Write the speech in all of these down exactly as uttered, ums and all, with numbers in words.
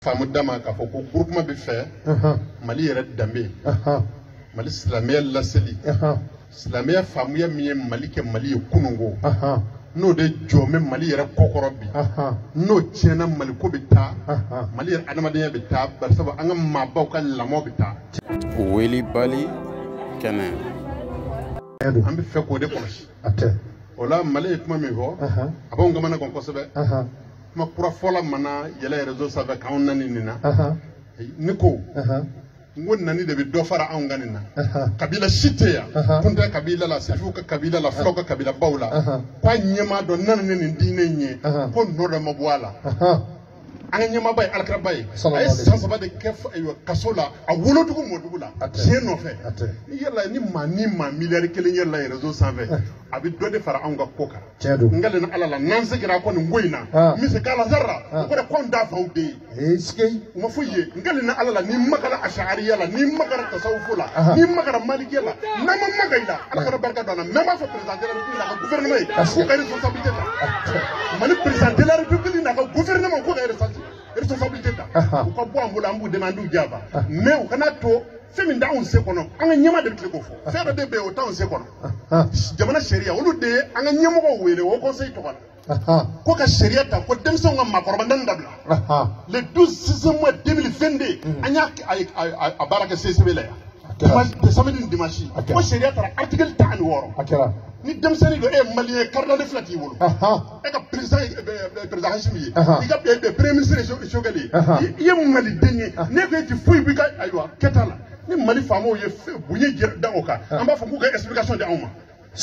faamu dama ka fɔ ko groupement bɛ fɛ Mali yɛrɛ danbe Mali silamɛya laseli silamɛya faamuya min ye Mali kɛ Mali ye kunungo n'o de jɔ mɛ Mali yɛrɛ kɔkɔrɔ bi n'o tiɲɛna Mali ko bɛ taa Mali yɛrɛ adamadenya bɛ taa bari sabu an ka maabaw ka lamɔ bɛ taa weli bali kɛnɛ an bɛ fɛ k'o de kɔlɔsi o la Mali ye kuma min fɔ a b'anw kamana gan kosɛbɛ kuma kura fɔla mana yɛlɛ réseau sanfɛ k'anw nani nin na ni ko n ko nani de bɛ dɔ fara anw kan nin na kabila si tɛ yan Kunta kabila la Sefu ka kabila la Fulaw ka kabila baw la k'a ɲɛmaa dɔ nana ni nin diinɛ in ye ko nɔ dɔ ma bɔ a la an ka ɲɛmaaba ye Alakiraba ye a ye san saba de kɛ kaso la a wolodugu mɔdugu la tiɲɛ nɔfɛ ni yɛlɛ ni maa ni maa miliyari kelen yɛlɛ réseau sanfɛ a bɛ dɔ de fara anw ka ko kan n ka len Ala la n'an seginna ko nin ko in na misika Lazara o kɔrɔ ko n t'a faw den ye u ma foyi ye n ka len Ala la ni magara Ashariya la ni magara tasawufu la ni magara Malikiya la n'an ma maga i la Ala ka barika don a la mais n b'a fɔ président de la République n'a ka gouvernement ye k'u ka responsabilité ta Mali président de la République n'a ka gouvernement k'u ka responsabilité ta u ka bɔ an bolo an b'u dɛmɛ an b'u jaba mais u kana to fɛn min t'anw se kɔnɔ an ka ɲɛmaa de bɛ tila k'o fɔ fɛn dɔ de bɛ yen o t'anw se kɔnɔ jamana sariya olu de ye an ka ɲɛmɔgɔw wele o conseil tɔgɔ la ko ka sariya ta ko denmisɛnw ka maakɔrɔba dani dabila le douze sixième mois deux mille vingt-deux an y'a a baara kɛ C C B la yan samedi ni dimanche ko sariya taara article tan ani wɔɔrɔ ni denmisɛnnin don e ye maliyɛn ye carte d'identité fila t'i bolo e ka président président Hashimi ye i ka premier ministre ye Choguel ye i ye maliden ye ne ko e ti foyi b'i ka ayiwa kɛta la ni Mali faamaw ye bonya da o kan an b'a fɔ k'u ka explication di anw ma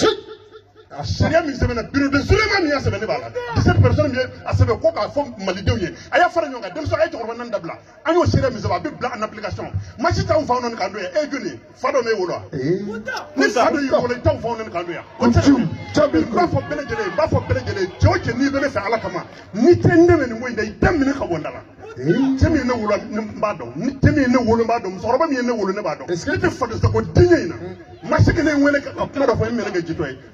sariya min sɛbɛnna bureau de Souleymane min y'a sɛbɛn ne b'a la dix-sept personnes min ye a sɛbɛn ko k'a fɔ malidenw ye a y'a fara ɲɔgɔn kan denmisɛnw a ye cɛkɔrɔba naani dabila an y'o sariya min sɛbɛn a bɛ bila en application maa si t'anw fa nɔni k'an don yan e joli fa dɔ m'e wolo wa ni fa dɔ y'i wolo i t'anw fa nɔni k'an don yan o tɛ n b'a fɔ bɛɛ lajɛlen n b'a fɔ bɛɛ lajɛlen cɛ o cɛ n'i bɛ ne fɛ Ala kama ni tɛ ne bɛ nin ko in da i da minɛ ka bɔ n da la cɛ min ye ne wolo n b'a dɔn ni cɛ min ye ne wolo n b'a dɔn musokɔrɔba min ye ne wolo ne b'a dɔn ne tɛ faden sago diɲɛ in na maa si kelen wele ka kuma dɔ fɔ e minɛ kɛ jitɔ ye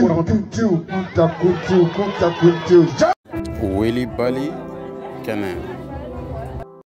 weli bali kɛnɛ